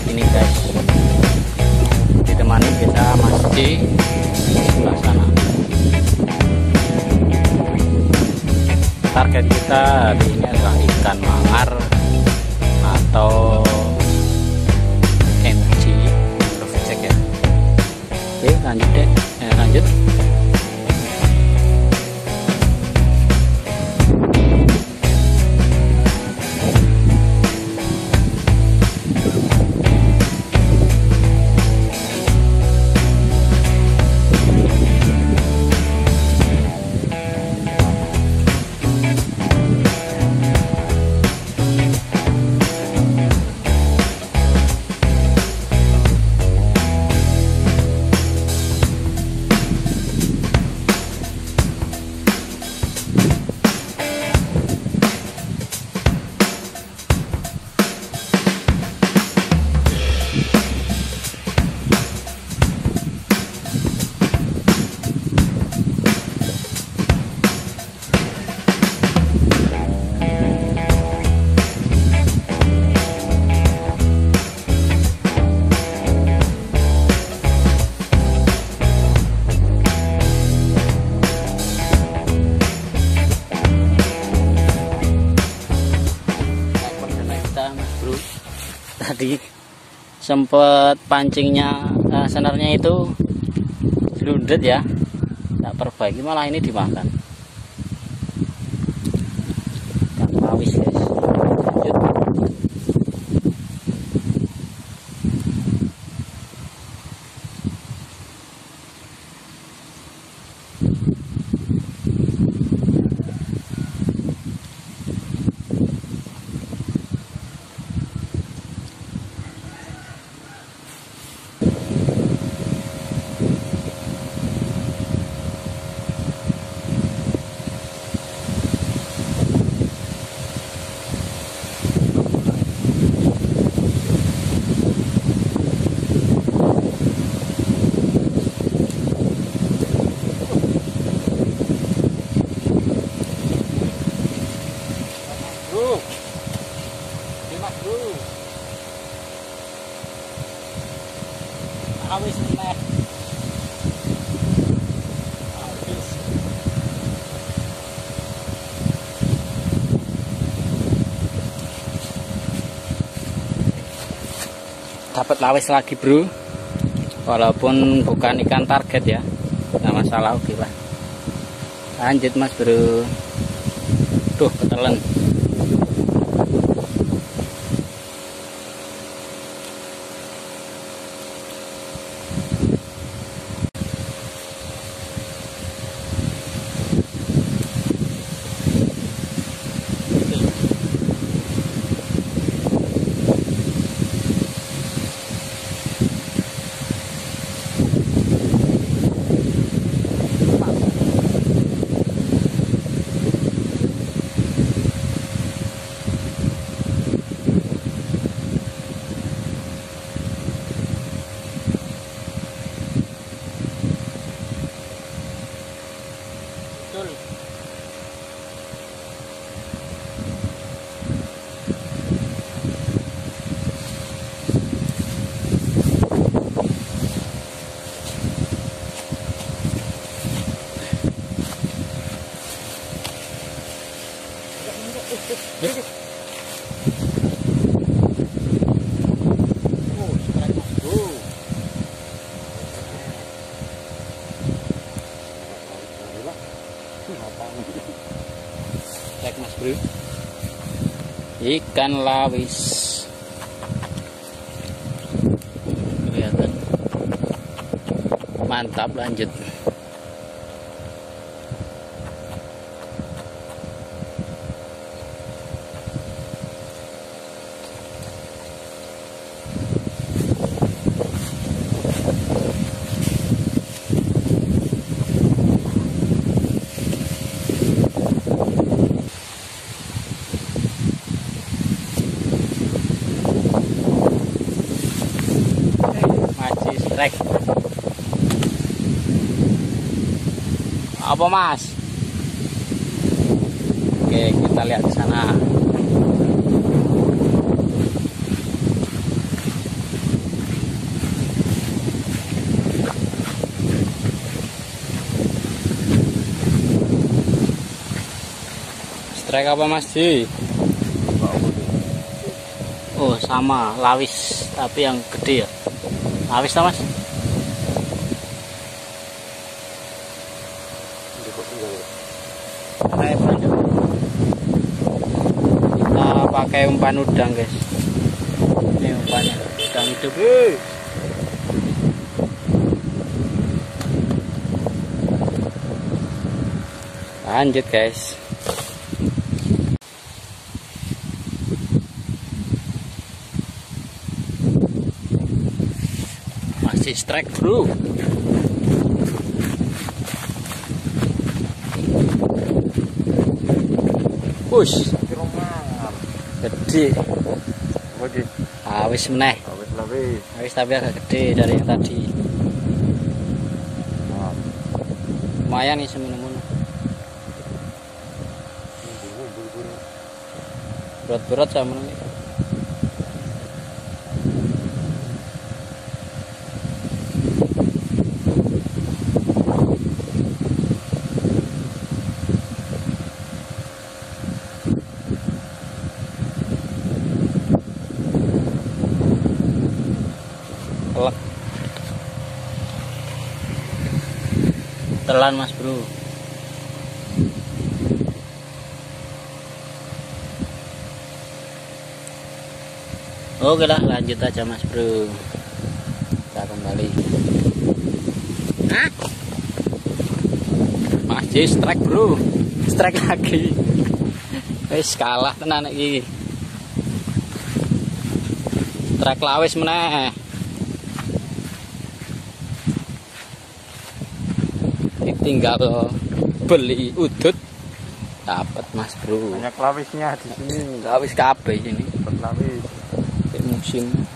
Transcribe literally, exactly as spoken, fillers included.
tempat ini guys, ditemani kita masih sebelah sana. Target kita hari ini adalah ikan mangar atau M G cek ya. Oke lanjut deh, eh, lanjut. Tadi sempet pancingnya uh, senarnya itu lundet ya, tak perbaiki malah ini dimakan. Ikan lawis guys. Lanjut. Awis meneh. Habis. Dapat lawis lagi bro, walaupun bukan ikan target ya, nggak masalah, oke lah. Lanjut mas bro. Tuh ketelen. Cek mas bro, ikan lawis kelihatan mantap. Lanjut. Rek. Apa mas? Oke, kita lihat di sana. Strike apa Mas Ji? Oh sama, lawis tapi yang gede ya. Lawis tak Mas? Kita pakai umpan udang guys. Ini umpannya, udang hidup. Lanjut guys. Masih strike bro. Push. Gede. Awis meneh. Awis tapi agak gede dari yang tadi. Lumayan nih semenu-menu. Berat-berat sama nih. Telak. Telan Mas Bro. Oke lah, lanjut aja Mas Bro. Kita kembali. Hah? Masih strike bro. Strike lagi. Wis kalah tenan iki. Strike lawis meneh. Tinggal beli udut dapat Mas Bro. Banyak lawisnya di sini. Lawis kabeh sini. Dapat lawis. Musim